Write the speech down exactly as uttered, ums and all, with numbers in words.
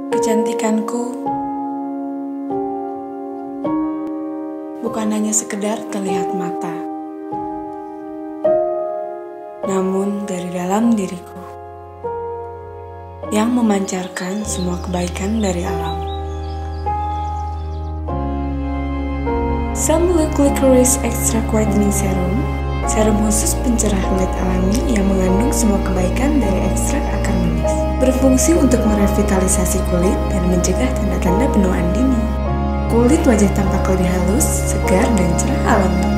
Kecantikanku bukan hanya sekedar terlihat mata, namun dari dalam diriku yang memancarkan semua kebaikan dari alam. Sunblock Licorice Extra Whitening Serum, serum khusus pencerah kulit alami yang mengandung semua kebaikan dari ekstrak akar manis. Berfungsi untuk merevitalisasi kulit dan mencegah tanda-tanda penuaan dini. Kulit wajah tampak lebih halus, segar, dan cerah alami.